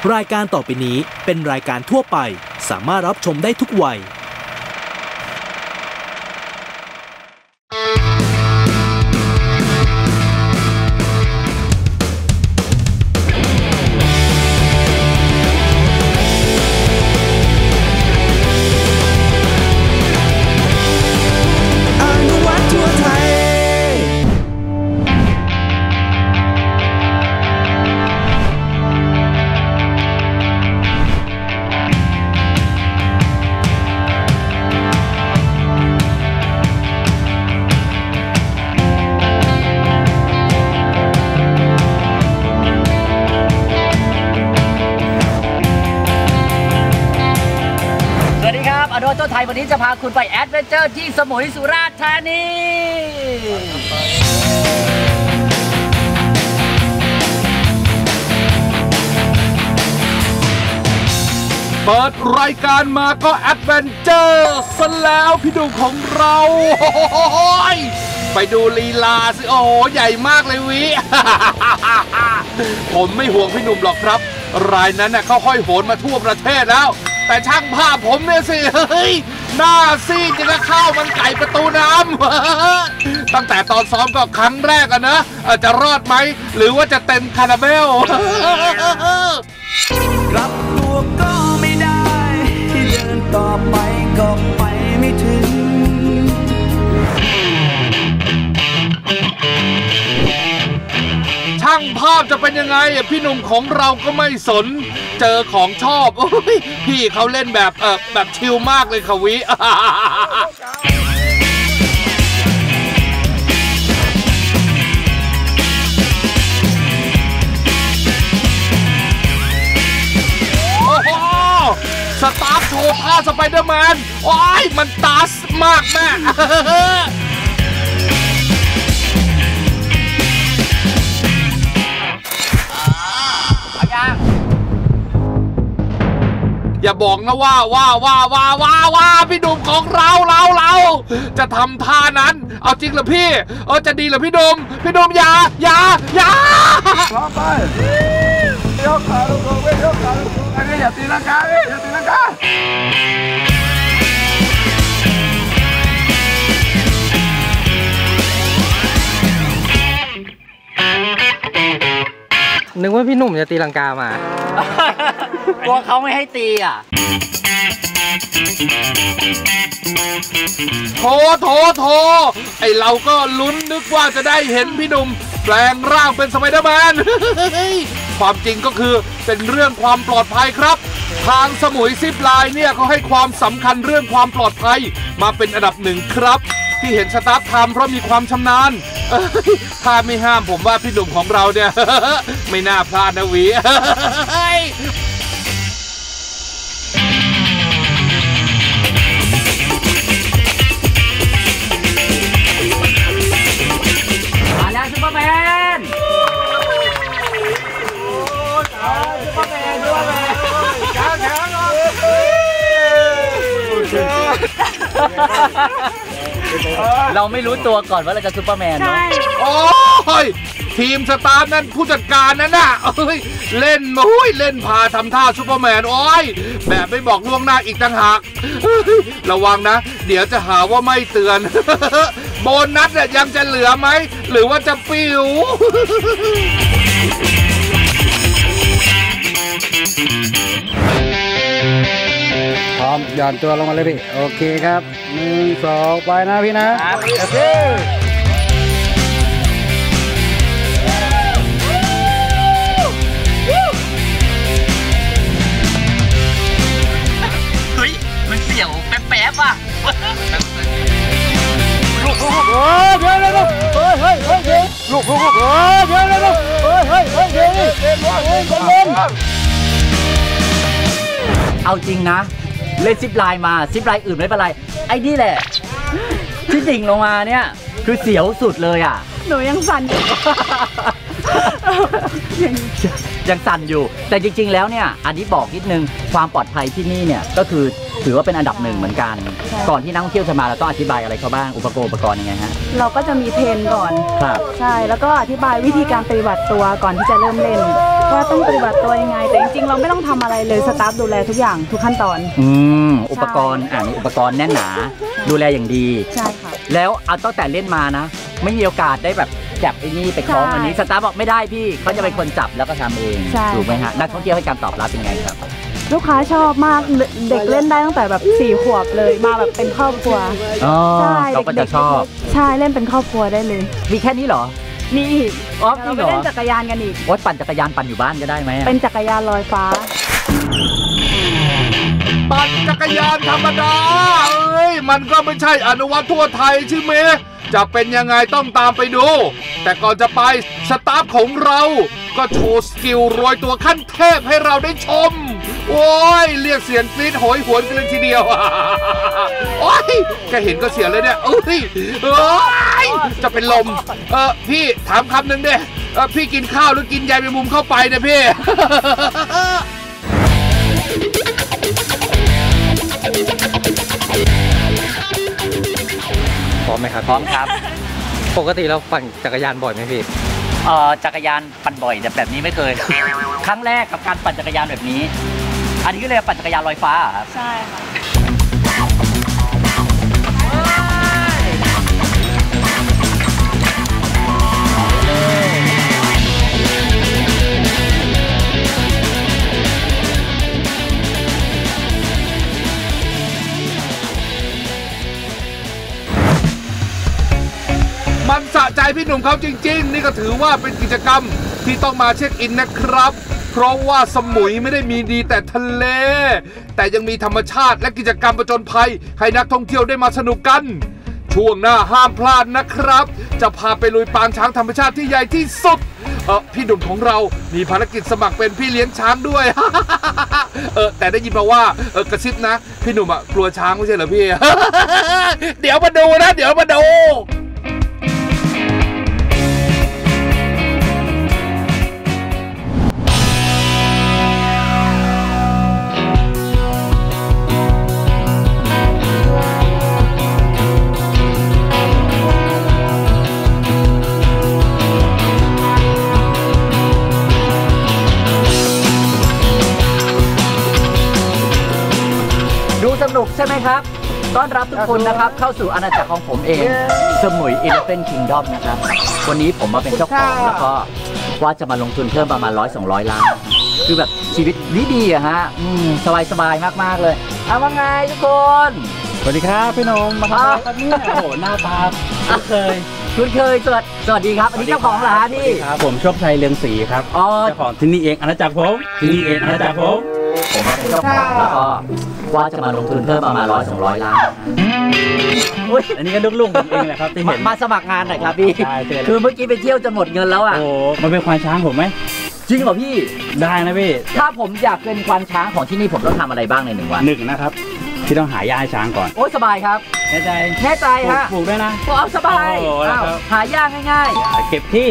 รายการต่อไปนี้เป็นรายการทั่วไปสามารถรับชมได้ทุกวัยทั่วไทยวันนี้จะพาคุณไปแอดเวนเจอร์ที่สมุยสุราษฎร์ธานีเปิดรายการมาก็แอดเวนเจอร์ซะแล้วพี่ดูของเราไปดูลีลาสิโอ้โหใหญ่มากเลยวิ ผมไม่ห่วงพี่หนุ่มหรอกครับรายนั้นเขาห้อยโหนมาทั่วประเทศแล้วแต่ช่างภาพผมเนี่ยสิเฮ้ยหน้าซีดจะข้าวมันไก่ประตูน้ำ ตั้งแต่ตอนซ้อมก็ครั้งแรกนะจะรอดไหมหรือว่าจะเต็มคาราเบลกลับตัวก็ไม่ได้เดินต่อไปก็ไปไม่ถึงช่างภาพจะเป็นยังไงพี่หนุ่มของเราก็ไม่สนเจอของชอบพี่เขาเล่นแบบชิลมากเลยค่ะวิ โอ้โหสตาร์ทโชว์ท่าสไปเดอร์แมนโอ้ยมันตัสมากแม่ อย่าบอกนะว่าพี่หนุ่มของเราจะทำท่านั้นเอาจริงเหรอพี่จะดีเหรอพี่หนุ่มอย่าพร้อมไปยกขาลงยกขาลงอันนี้อย่าตีลังกาอย่าตีลังกานึกว่าพี่หนุ่มจะตีลังกามากลัวเขาไม่ให้ตีอ่ะโถไอเราก็ลุ้นนึกว่าจะได้เห็นพี่หนุ่มแปลงร่างเป็นสไปเดอร์แมน ความจริงก็คือเป็นเรื่องความปลอดภัยครับทางสมุยซิปไลน์เนี่ยเขาให้ความสำคัญเรื่องความปลอดภัยมาเป็นอันดับหนึ่งครับที่เห็นสตาฟทำเพราะมีความชำนาญถ้าไม่ห้ามผมว่าพี่หนุ่มของเราเนี่ย ไม่น่าพลาดนะวีมาแล้วซุปเปอร์แมนเราไม่รู้ตัวก่อนว่าเราจะซุปเปอร์แมนเนาะโอ้ยทีมสตาฟนั่นผู้จัดการนั่นน่ะเล่นพาทำท่าซุปเปอร์แมนแบบไม่บอกล่วงหน้าอีกต่างหากระวังนะเดี๋ยวจะหาว่าไม่เตือน โบนัสเนี่ยยังจะเหลือไหมหรือว่าจะปิวพร้อมหย่อนตัวลงมาเลยพี่โอเคครับ1 2ไปนะพี่นะโอเคเฮ้ยมันเสี่ยวแป๊บๆว่ะลูกเดี๋ยวเฮ้ยลูกเดี๋ยวเฮ้ยเอาจริงนะเล่นซิปไลน์มาซิปไลน์อื่นไม่เป็นไรไอ้นี่แหละที่ดิ่งลงมาเนี่ยคือเสียวสุดเลยอ่ะหนูยังสั่นอยู่ยังสั่นอยู่แต่จริงๆแล้วเนี่ยอันนี้บอกนิดนึงความปลอดภัยที่นี่เนี่ยก็คือถือว่าเป็นอันดับ1เหมือนกันก่อนที่นักท่องเที่ยวจะมาเราต้องอธิบายอะไรเขาบ้างอุปกรณ์ยังไงฮะเราก็จะมีเทรนก่อนครับใช่แล้วก็อธิบายวิธีการปฏิบัติตัวก่อนที่จะเริ่มเล่นว่าต้องปฏิบัติตัวยังไงแต่จริงๆเราไม่ต้องทำอะไรเลยสตาฟดูแลทุกอย่างทุกขั้นตอนอุปกรณ์นี่อุปกรณ์แน่นหนาดูแลอย่างดีใช่ค่ะแล้วเอาตั้งแต่เล่นมานะไม่มีโอกาสได้แบบจับไอ้นี่ไปคล้องอันนี้สตาฟบอกไม่ได้พี่เขาจะเป็นคนจับแล้วก็ทำเองถูกไหมฮะนักท่องเที่ยวให้การตอบรับเป็นไงครับลูกค้าชอบมากเด็กเล่นได้ตั้งแต่แบบ4 ขวบเลยมาแบบเป็นครอบครัวใช่เราก็จะชอบใช่เล่นเป็นครอบครัวได้เลยมีแค่นี้เหรอมีอีกเราไปเล่นจักรยานกันอีกวัดปั่นจักรยานปั่นอยู่บ้านก็ได้ไหมเป็นจักรยานลอยฟ้าปั่นจักรยานธรรมดามันก็ไม่ใช่อนุวัตทั่วไทยใช่ไหมจะเป็นยังไงต้องตามไปดูแต่ก่อนจะไปสตาฟของเราก็โชว์สกิลโรยตัวขั้นเทพให้เราได้ชมโอ้ยเรียกเสียงกรี๊ดโหยหวนกันเลยทีเดียวโอ้ยแค่เห็นก็เสียเลยเนี่ยจะเป็นลมพี่ถามคำหนึ่งดิพี่กินข้าวหรือกินใยแมงมุมเข้าไปเนี่ยพี่พร้อมไหมครับพร้อมครับปกติเราปั่นจักรยานบ่อยไหมพี่จักรยานปั่นบ่อยแต่แบบนี้ไม่เคย ครั้งแรกกับการปั่นจักรยานแบบนี้อันนี้ก็เลยปั่นจักรยานลอยฟ้าครับใช่ค่ะมันสะใจพี่หนุ่มเขาจริงๆนี่ก็ถือว่าเป็นกิจกรรมที่ต้องมาเช็คอินนะครับเพราะว่าสมุยไม่ได้มีดีแต่ทะเลแต่ยังมีธรรมชาติและกิจกรรมผจญภัยให้นักท่องเที่ยวได้มาสนุกกันช่วงหน้าห้ามพลาดนะครับจะพาไปลุยปางช้างธรรมชาติที่ใหญ่ที่สุดพี่หนุ่มของเรามีภารกิจสมัครเป็นพี่เลี้ยงช้างด้วย แต่ได้ยินมาว่ากระซิบนะพี่หนุ่มกลัวช้างไม่ใช่เหรอพี่ เดี๋ยวมาดูนะเดี๋ยวมาดูสนุกใช่ไหมครับต้อนรับทุกคนนะครับเข้าสู่อาณาจักรของผมเองสมุย Elephant Kingdom นะครับวันนี้ผมมาเป็นเจ้าของแล้วก็ว่าจะมาลงทุนเพิ่มประมาณ100-200 ล้านคือแบบชีวิตดีๆอะฮะสบายๆมากๆเลยว่าไงทุกคนสวัสดีครับพี่นมมาครับเนี่ยโอ้โหหน้าตาคุ้นเคยสวัสดีครับอันนี้เจ้าของเหรอฮะพี่ครับผมโชคชัยเรืองศรีครับเจ้าของที่นี่เองอาณาจักรผมที่นี่เองอาณาจักรผมเป็นเจ้าของแล้วก็ว่าจะมาลงทุนเพิ่มประมาณ100-200 ล้านอันนี้ก็ลูกๆผมเองแหละครับที่เห็นมาสมัครงานหน่อยครับพี่คือเมื่อกี้ไปเที่ยวจะหมดเงินแล้วอ่ะโอ้มันเป็นควานช้างผมไหมจริงเหรอพี่ได้นะพี่ถ้าผมอยากเป็นควานช้างของที่นี่ผมต้องทำอะไรบ้างใน1 วันนะครับที่ต้องหาหญ้าให้ช้างก่อนโอ้ยสบายครับแน่ใจฮะปลูกด้วยนะเอาสบายหาหญ้าง่ายๆเก็บที่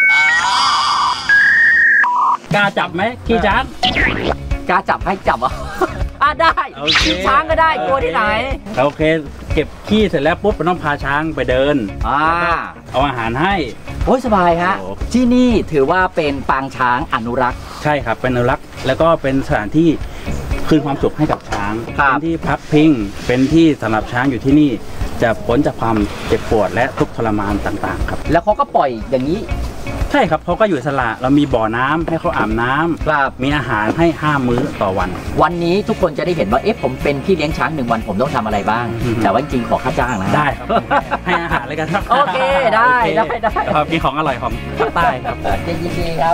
กล้าจับไหมขี้ช้างกล้าจับให้จับได้ช้างก็ได้ตัวที่ไหนโอเคเก็บขี้เสร็จแล้วปุ๊บเราต้องพาช้างไปเดินเอาอาหารให้โอ้ยสบายฮะที่นี่ถือว่าเป็นปางช้างอนุรักษ์ใช่ครับเป็นอนุรักษ์แล้วก็เป็นสถานที่คืนความสุขให้กับช้างเป็นที่พักพิงเป็นที่สำหรับช้างอยู่ที่นี่จะพ้นจากความเจ็บปวดและทุกข์ทรมานต่างๆครับแล้วเขาก็ปล่อยอย่างนี้ใช่ครับเขาก็อยู่อิสระเรามีบ่อน้ำให้เขาอาบน้ำครับมีอาหารให้5 มื้อต่อวันวันนี้ทุกคนจะได้เห็นว่าผมเป็นพี่เลี้ยงช้าง1 วันผมต้องทำอะไรบ้างแต่ว่าจริงขอค่าจ้างนะได้ครับให้อาหารเลยกันครับโอเคได้ครับกินของอร่อยของภาคใต้ครับยินดีครับ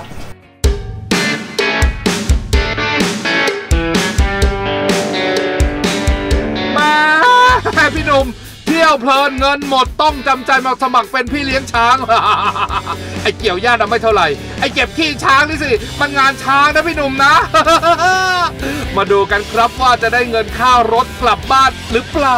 มาพี่หนุ่มเที่ยวเพลินเงินหมดต้องจำใจมาสมัครเป็นพี่เลี้ยงช้าง ไอ้เกี่ยวหญ้าน่ะไม่เท่าไหร่ไอ้เก็บขี้ช้างนี่สิมันงานช้างนะพี่หนุ่มนะ มาดูกันครับว่าจะได้เงินค่ารถกลับบ้านหรือเปล่า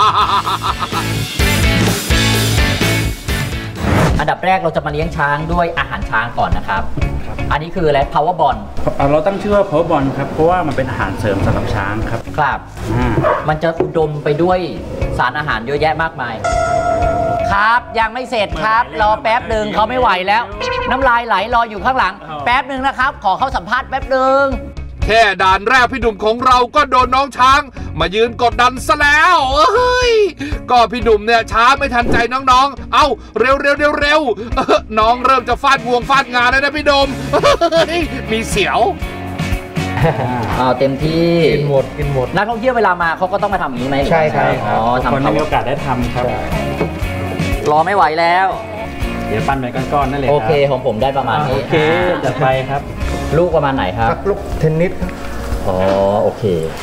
อันดับแรกเราจะมาเลี้ยงช้างด้วยอาหารช้างก่อนนะครับอันนี้คืออะไร power ball เราตั้งชื่อว่า power ball ครับเพราะว่ามันเป็นอาหารเสริมสำหรับช้างครับครับมันจะอุดมไปด้วยสารอาหารเยอะแยะมากมายครับยังไม่เสร็จครับรอแป๊บหนึ่งเขาไม่ไหวแล้วน้ำลายไหลรออยู่ข้างหลังแป๊บหนึ่งนะครับขอเข้าสัมภาษณ์แป๊บหนึ่งแค่ด่านแรกพี่หนุ่มของเราก็โดนน้องช้างมายืนกดดันซะแล้วก็พี่หนุ่มเนี่ยช้าไม่ทันใจน้องๆเอาเร็วน้องเริ่มจะฟาดงวงฟาดงานแล้วนะพี่หนุ่มมีเสียวเอาเต็มที่กินหมดนักท่องเที่ยวเวลามาเขาก็ต้องมาทำอย่างนี้ไหมใช่ครับทุกคนมีโอกาสได้ทำครับรอไม่ไหวแล้วเดี๋ยวปั้นเป็นก้อนๆนั่นเลยโอเคของผมได้ประมาณนี้โอเคจัดไปครับลูกประมาณไหนครับลูกเทนนิสครับอ๋อโอเค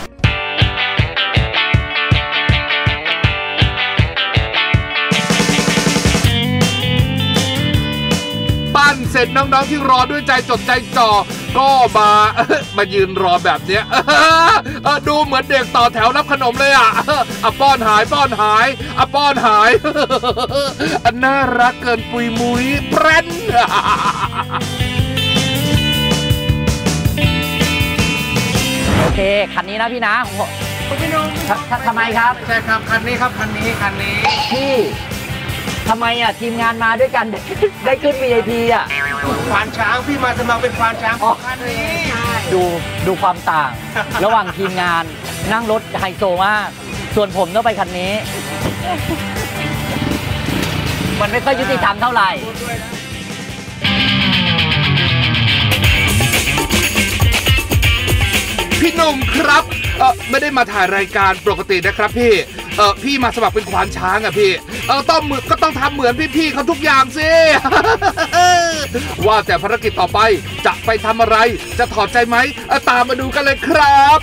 ปั้นเสร็จน้องๆที่รอด้วยใจจดใจจ่อก็มายืนรอแบบเนี้ยดูเหมือนเด็กต่อแถวรับขนมเลยอ่ะป้อนหายป้อนหายน่ารักเกินปุยมุ้ยแปรนโอเคคันนี้นะพี่นะพี่นุ่มทำไมครับใช่ครับคันนี้ครับคันนี้พี่ทำไมอ่ะทีมงานมาด้วยกันได้ขึ้น VIP อ่ะควานช้างพี่มาสมัครเป็นควานช้างคันนี้ดูความต่างระหว่างทีมงานนั่งรถไฮโซมากส่วนผมต้องไปคันนี้มันไม่ค่อยยุติธรรมเท่าไหร่พี่หนุ่มครับไม่ได้มาถ่ายรายการปกตินะครับพี่มาสมัครเป็นควานช้างอ่ะพี่ก็ต้องทำเหมือนพี่ๆเขาทุกอย่างสิ ว่าแต่ภารกิจต่อไปจะไปทำอะไรจะถอดใจไหมตามมาดูกันเลยครับ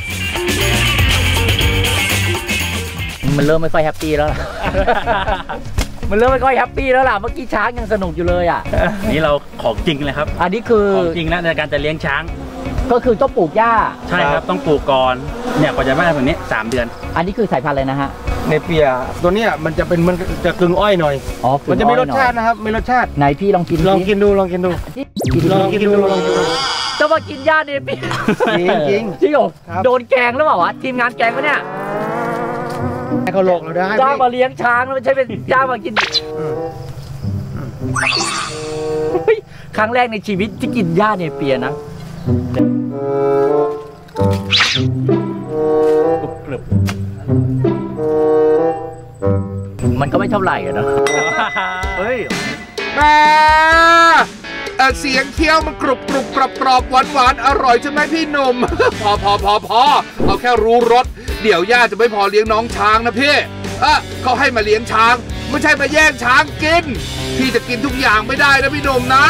มันเริ่มไม่ค่อยแฮปปี้แล้วล่ะ มันเริ่มไม่ค่อยแฮปปี้แล้วล่ะเมื่อกี้ช้างยังสนุกอยู่เลยอ่ะนี่เราของจริงเลยครับอันนี้คือของจริงแล้วในการจะเลี้ยงช้างก็คือต้องปลูกหญ้าใช่ครับต้องปลูกก่อนเนี่ยกว่าจะได้แบบนี้3 เดือนอันนี้คือสายพันธุ์อะไรนะฮะเนเปียตัวนี้มันจะกึ่งอ้อยหน่อยมันจะมีรสชาตินะครับมีรสชาติไหนพี่ลองกินดูลองกินดูจะมากินหญ้าเนเปียจริงเหรอโดนแกงหรือเปล่าวะทีมงานแกงปะเนี่ยเขาหลอกเราได้จ้างมาเลี้ยงช้างแล้วไม่ใช่เป็นจ้างมากินครั้งแรกในชีวิตที่กินหญ้าเนเปียนะมันก็ไม่เท่าไหร่อะเนาะเฮ้ยเสียงเคี้ยวมันกรุบกรอบหวานอร่อยใช่ไหมพี่หนุ่มพอเอาแค่รู้รสเดี๋ยวย่าจะไม่พอเลี้ยงน้องช้างนะพี่เขาให้มาเลี้ยงช้างไม่ใช่มาแย่งช้างกินพี่จะกินทุกอย่างไม่ได้นะพี่หนุ่มนะ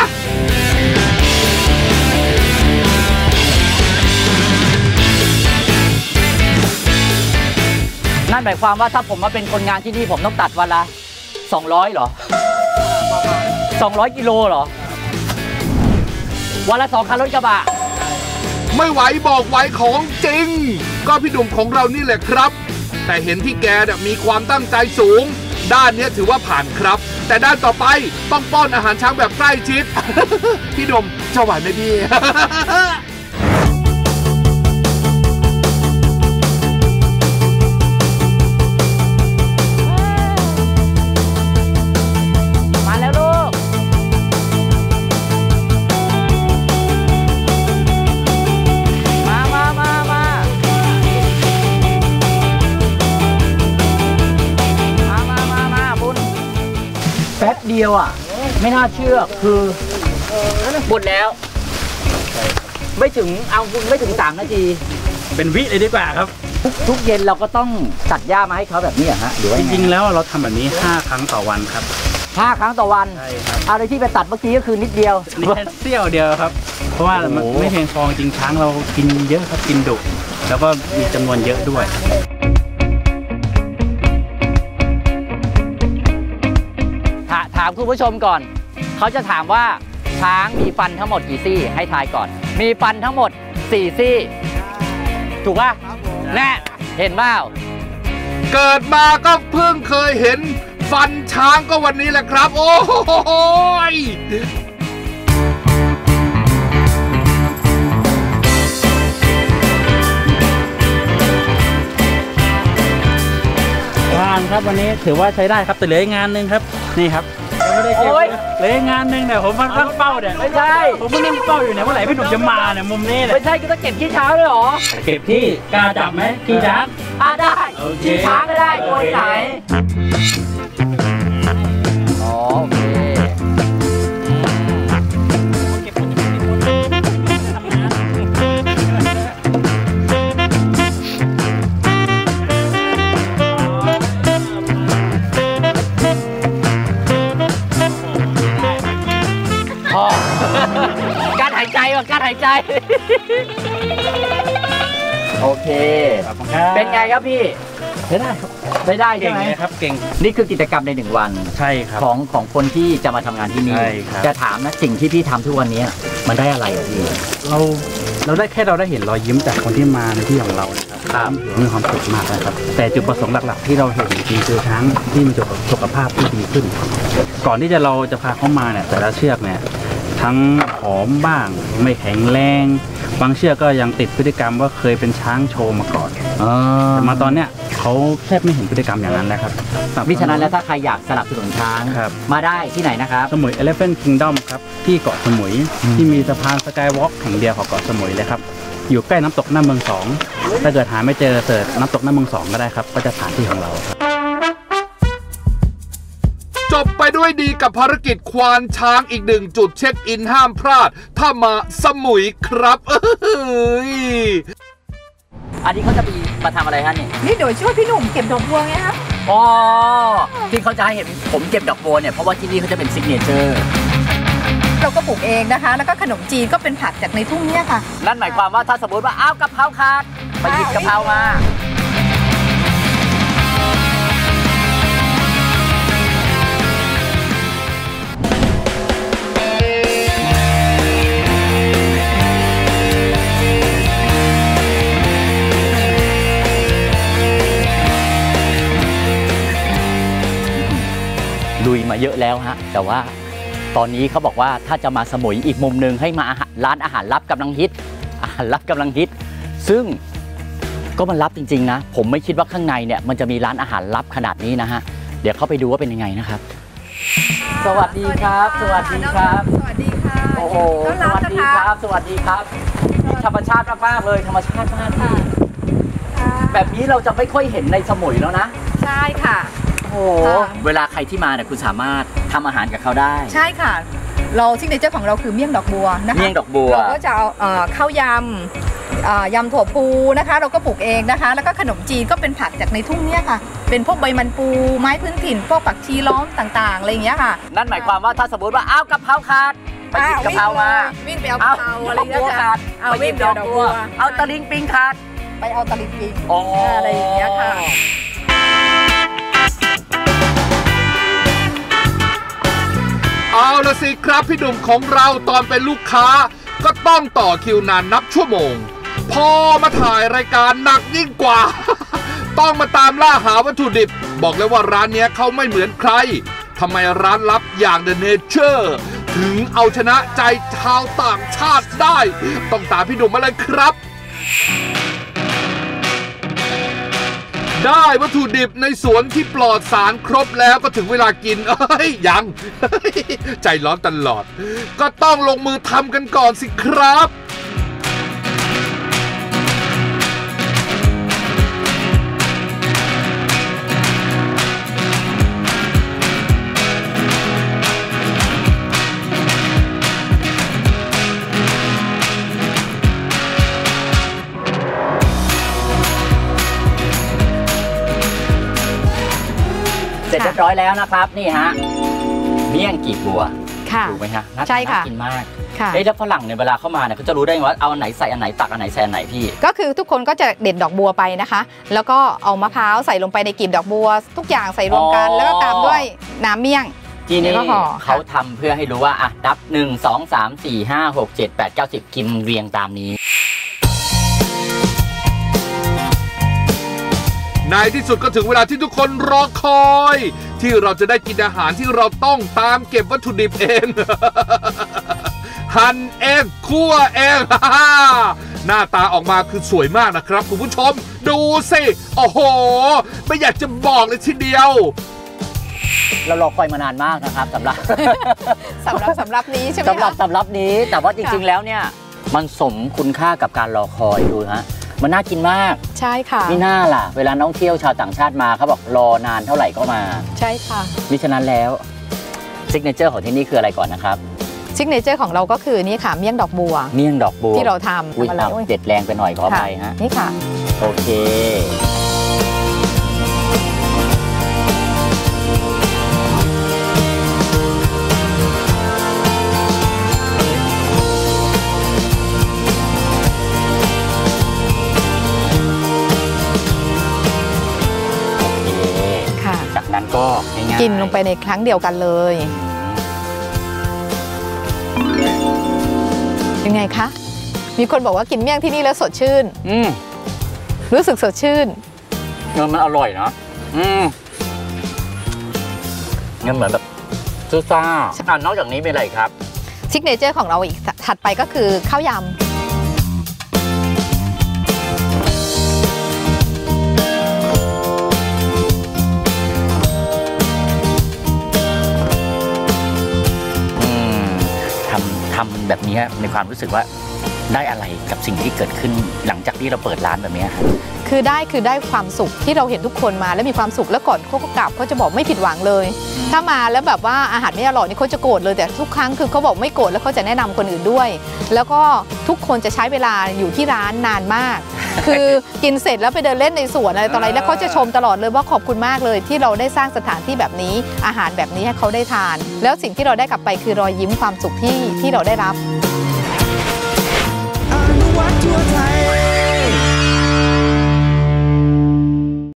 นั่นหมายความว่าถ้าผมมาเป็นคนงานที่นี่ผมต้องตัดวันละ200เหรอ200 กิโลเหรอวันละ2 คันรถกระบะไม่ไหวบอกไหวของจริงก็พี่หนุ่มของเรานี่แหละครับแต่เห็นพี่แกมีความตั้งใจสูงด้านนี้ถือว่าผ่านครับแต่ด้านต่อไปต้องป้อนอาหารช้างแบบใกล้ชิด พี่หนุ่มจะไหวไหมพี่แป๊บเดียวอ่ะไม่น่าเชื่อคือหมดแล้วไม่ถึง3 นาทีเป็นวิเลยดีกว่าครับทุกเย็นเราก็ต้องตัดหญ้ามาให้เขาแบบนี้เหรอฮะหรือว่าจริงๆแล้วเราทำแบบนี้5 ครั้งต่อวันครับ 5 ครั้งต่อวันใช่ครับเอาในที่ไปตัดเมื่อกี้ก็คือนิดเดียวนี่แค่เสี้ยวเดียวครับเพราะว่ามันไม่เพียงพอจริงช้างเรากินเยอะครับกินดุแล้วก็มีจำนวนเยอะด้วยถามคุณผู้ชมก่อนเขาจะถามว่าช้างมีฟันทั้งหมดกี่ซี่ให้ทายก่อนมีฟันทั้งหมด4 ซี่ถูกป่ะแน่เห็นเปล่าเกิดมาก็เพิ่งเคยเห็นฟันช้างก็วันนี้แหละครับโอ้โหผ่านครับวันนี้ถือว่าใช้ได้ครับแต่เหลืออีกงานนึงครับนี่ครับไม่ได้เก็บโอ๊ยเลยงานหนึ่งเนี่ยผมมันตั้งเป้าเนี่ยไม่ใช่ผมก็นั่งเป้าอยู่เนี่ยเมื่อไหร่พี่หนุ่มจะมาเนี่ยมุมนี้เนี่ยไม่ใช่ก็ต้องเก็บขี้ช้างด้วยเหรอเก็บที่กล้าจับไหมขี้ช้างได้โอเคขี้ช้างก็ได้ตัวไหนอ๋อโอเคการหายใจว่ะการหายใจ โอเค เป็นไงครับพี่ใช้ได้ใช่เก่งไหมเลยครับเก่งนี่คือกิจกรรมใน1 วันใช่ครับของคนที่จะมาทำงานที่นี่ใช่ครับจะถามนะสิ่งที่พี่ทำทุกวันนี้มันได้อะไรอะพี่เราได้แค่เราได้เห็นรอยยิ้มจากคนที่มาในที่ของเรานะครับครับมีความสุขมากเลยครับแต่จุดประสงค์หลักๆที่เราเห็นจริงๆคือช้างที่มีสุขภาพที่ดีขึ้น ก่อนที่เราจะพาเขามาเนี่ยแต่ละเชือกเนี่ยทั้งผอมบ้างไม่แข็งแรงบางเชือกก็ยังติดพฤติกรรมว่าเคยเป็นช้างโชว์มาก่อนแต่มาตอนเนี้ยเขาแทบไม่เห็นพฤติกรรมอย่างนั้นแล้วครับมิฉะนั้นแล้วถ้าใครอยากสนับสนุนช้างครับมาได้ที่ไหนนะครับสมุย Elephant Kingdom ครับที่เกาะสมุยที่มีสะพานสกายวอล์กแห่งเดียวของเกาะสมุยเลยครับอยู่ใกล้น้ำตกหน้าเมือง2ถ้าเกิดหาไม่เจอเสิร์ชน้ำตกหน้าเมือง2ก็ได้ครับก็จะผ่านที่ของเราครับจบไปด้วยดีกับภารกิจควานช้างอีก1 จุดเช็คอินห้ามพลาด ถ้ามาสมุยครับอันนี้เขาจะมาทำอะไรฮะนี่นี่เดี๋ยวช่วยพี่หนุ่มเก็บดอกบัวไงครับอ๋อที่เขาจะให้เห็นผมเก็บดอกบัวเนี่ยเพราะว่าที่นี่เขาจะเป็นซิกเนเจอร์เราก็ปลูกเองนะคะ แล้วก็ขนมจีนก็เป็นผักจากในทุ่งเนี่ยค่ะนั่นหมายความว่าถ้าสมมติว่าอ้าวกะเพราขาดไปหยิบกะเพรามาลุยมาเยอะแล้วฮะแต่ว่าตอนนี้เขาบอกว่าถ้าจะมาสมุยอีกมุมหนึ่งให้มาร้านอาหารลับกำลังฮิตอาหารลับกำลังฮิตซึ่งก็มันลับจริงๆนะผมไม่คิดว่าข้างในเนี่ยมันจะมีร้านอาหารลับขนาดนี้นะฮะเดี๋ยวเข้าไปดูว่าเป็นยังไงนะครับสวัสดีครับสวัสดีครับสวัสดีค่ะโอ้โหสวัสดีครับสวัสดีครับธรรมชาติมากๆเลยธรรมชาติมากค่ะแบบนี้เราจะไม่ค่อยเห็นในสมุยแล้วนะใช่ค่ะโอ้เวลาใครที่มาเนี่ยคุณสามารถทำอาหารกับเขาได้ใช่ค่ะ เราซิกเนเจอร์ของเราคือเมี่ยงดอกบัวนะคะเมี่ยงดอกบัวเราก็จะเอาข้าวยำยำถั่วพูนะคะ เราก็ปลูกเองนะคะ แล้วก็ขนมจีนก็เป็นผักจากในทุ่งเนี่ยค่ะ เป็นพวกใบมันปูไม้พื้นถิ่นพวกผักชีล้อมต่างๆอะไรอย่างเงี้ยค่ะนั่นหมายความว่าถ้าสมมติว่าอ้าวกะเพราขาดไปหยิบกะเพรามาวิ่งไปเอากะเพราอะไรอย่างเงี้ยค่ะไปหยิบดอกบัวเอาตะลิงปิงขาดไปเอาตะลิงปิงอ๋ออะไรอย่างเงี้ยค่ะเอาละสิครับพี่หนุ่มของเราตอนเป็นลูกค้าก็ต้องต่อคิวนานนับชั่วโมงพอมาถ่ายรายการหนักยิ่งกว่า ต้องมาตามล่าหาวัตถุดิบบอกเลยว่าร้านนี้เขาไม่เหมือนใครทำไมร้านลับอย่าง The Nature ถึงเอาชนะใจชาวต่างชาติได้ต้องตามพี่หนุ่มมาเลยครับได้วัตถุดิบในสวนที่ปลอดสารครบแล้วก็ถึงเวลากินยังใจร้อนตลอดก็ต้องลงมือทำกันก่อนสิครับเสร็จเรียบร้อยแล้วนะครับนี่ฮะเมี่ยงกีบบัวค่ะถูกไหมฮะน่าใช่ค่ะกินมากค่ะแล้วฝรั่งเนี่ยเวลาเข้ามาเนี่ยเขาจะรู้ได้ไงว่าเอาอันไหนใส่อันไหนตักอันไหนใส่อันไหนพี่ก็คือทุกคนก็จะเด็ดดอกบัวไปนะคะ แล้วก็เอามะพร้าวใส่ลงไปในกีบดอกบัว ทุกอย่างใส่รวมกันแล้วก็ตามด้วยน้ำเมี่ยงที่นี่แล้วก็ห่อเขาทำเพื่อให้รู้ว่าอ่ะนับ1 2 3 4 5 6 7 8 9 10กินเรียงตามนี้ในที่สุดก็ถึงเวลาที่ทุกคนรอคอย ที่เราจะได้กินอาหารที่เราต้องตามเก็บวัตถุดิบเอง หั่นเองคั่วเอง หน้าตาออกมาคือสวยมากนะครับคุณผู้ชมดูสิโอ้โหไม่อยากจะบอกเลยทีเดียวเรารอคอยมานานมากนะครับสำหรับสำหรับนี้ใช่ไหมสำหรับนี้แต่ว่าจริงๆแล้วเนี่ยมันสมคุณค่ากับการรอคอยดูฮะมันน่ากินมากใช่ค่ะนี่น่าล่ะเวลาน้องเที่ยวชาวต่างชาติมาเขาบอกรอนานเท่าไหร่ก็มาใช่ค่ะมิฉะนั้นแล้วซิกเนเจอร์ของที่นี่คืออะไรก่อนนะครับซิกเนเจอร์ของเราก็คือนี่ค่ะเมี่ยงดอกบัวเมี่ยงดอกบัวที่เราทำอุ้ยมาแล้วเด็ดแรงไปหน่อยขออภัยฮะนี่ค่ะโอเคค่ะจากนั้นก็ง่ายๆกินลงไปในครั้งเดียวกันเลยยังไงคะ มีคนบอกว่ากินเมี่ยงที่นี่แล้วสดชื่น รู้สึกสดชื่นมันอร่อยนะงั้นเหมือนแบบซ่านอกจากนี้เป็นอะไรครับซิกเนเจอร์ของเราอีกถัดไปก็คือข้าวยำทำแบบนี้ในความรู้สึกว่าได้อะไรกับสิ่งที่เกิดขึ้นหลังจากที่เราเปิดร้านแบบนี้ครับคือได้ความสุขที่เราเห็นทุกคนมาแล้วมีความสุขแล้วก่อนเขาก็กลับเขาจะบอกไม่ผิดหวังเลย ถ้ามาแล้วแบบว่าอาหารไม่อร่อยนี่เขาจะโกรธเลยแต่ทุกครั้งคือเขาบอกไม่โกรธแล้วเขาจะแนะนำคนอื่นด้วย แล้วก็ทุกคนจะใช้เวลาอยู่ที่ร้านนานมาก คือกินเสร็จแล้วไปเดินเล่นในสวนอะไรต่ออะไรแล้วเขาจะชมตลอดเลยว่าขอบคุณมากเลยที่เราได้สร้างสถานที่แบบนี้อาหารแบบนี้ให้เขาได้ทาน แล้วสิ่งที่เราได้กลับไปคือรอยยิ้มความสุขที่เราได้รับ